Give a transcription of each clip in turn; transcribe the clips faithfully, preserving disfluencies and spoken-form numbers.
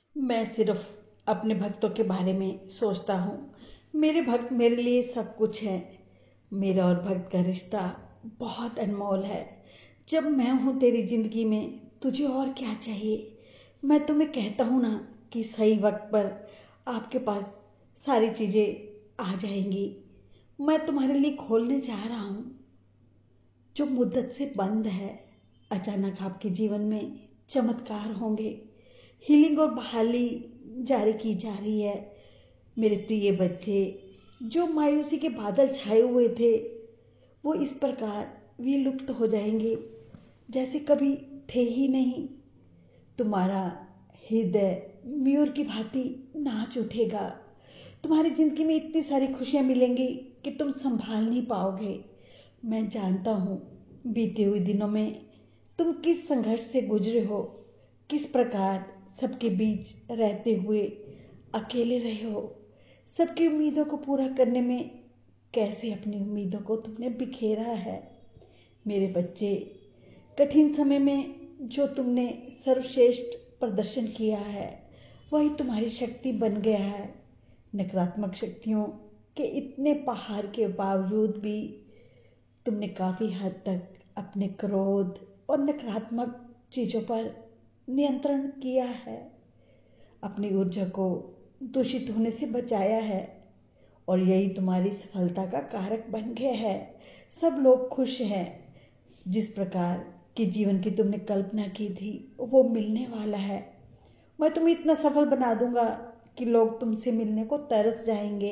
मैं सिर्फ अपने भक्तों के बारे में सोचता हूँ। मेरे भक्त मेरे लिए सब कुछ है। मेरा और भक्त का रिश्ता बहुत अनमोल है। जब मैं हूँ तेरी जिंदगी में, तुझे और क्या चाहिए। मैं तुम्हें कहता हूँ ना कि सही वक्त पर आपके पास सारी चीजें आ जाएंगी। मैं तुम्हारे लिए खोलने जा रहा हूँ जो मुद्दत से बंद है। अचानक आपके जीवन में चमत्कार होंगे। हीलिंग और बहाली जारी की जा रही है। मेरे प्रिय बच्चे, जो मायूसी के बादल छाए हुए थे वो इस प्रकार विलुप्त हो जाएंगे जैसे कभी थे ही नहीं। तुम्हारा हृदय मयूर की भांति नाच उठेगा। तुम्हारी जिंदगी में इतनी सारी खुशियां मिलेंगी कि तुम संभाल नहीं पाओगे। मैं जानता हूँ बीते हुए दिनों में तुम किस संघर्ष से गुजरे हो, किस प्रकार सबके बीच रहते हुए अकेले रहे हो। सबकी उम्मीदों को पूरा करने में कैसे अपनी उम्मीदों को तुमने बिखेरा है। मेरे बच्चे, कठिन समय में जो तुमने सर्वश्रेष्ठ प्रदर्शन किया है वही तुम्हारी शक्ति बन गया है। नकारात्मक शक्तियों के इतने पहाड़ के बावजूद भी तुमने काफी हद तक अपने क्रोध और नकारात्मक चीजों पर नियंत्रण किया है। अपनी ऊर्जा को दूषित होने से बचाया है और यही तुम्हारी सफलता का कारक बन गया है। सब लोग खुश हैं। जिस प्रकार के जीवन की तुमने कल्पना की थी वो मिलने वाला है। मैं तुम्हें इतना सफल बना दूंगा कि लोग तुमसे मिलने को तरस जाएंगे।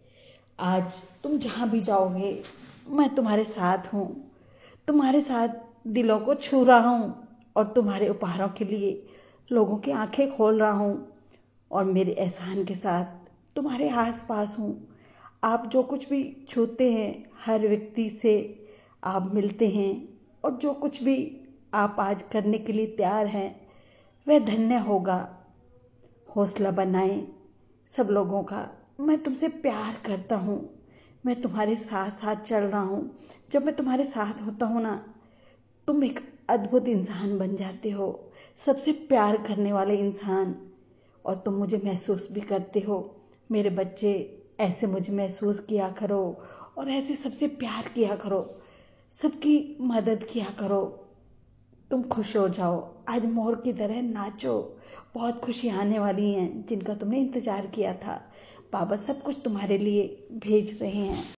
आज तुम जहां भी जाओगे मैं तुम्हारे साथ हूँ। तुम्हारे साथ दिलों को छू रहा हूँ और तुम्हारे उपहारों के लिए लोगों की आंखें खोल रहा हूँ और मेरे एहसान के साथ तुम्हारे आस पास हूँ। आप जो कुछ भी छूते हैं, हर व्यक्ति से आप मिलते हैं और जो कुछ भी आप आज करने के लिए तैयार हैं वह धन्य होगा। हौसला बनाएं सब लोगों का। मैं तुमसे प्यार करता हूँ। मैं तुम्हारे साथ साथ चल रहा हूँ। जब मैं तुम्हारे साथ होता हूँ ना, तुम एक अद्भुत इंसान बन जाते हो, सबसे प्यार करने वाले इंसान। और तुम मुझे महसूस भी करते हो। मेरे बच्चे, ऐसे मुझे महसूस किया करो और ऐसे सबसे प्यार किया करो, सबकी मदद किया करो। तुम खुश हो जाओ, आज मोर की तरह नाचो। बहुत खुशी आने वाली हैं जिनका तुमने इंतजार किया था। बाबा सब कुछ तुम्हारे लिए भेज रहे हैं।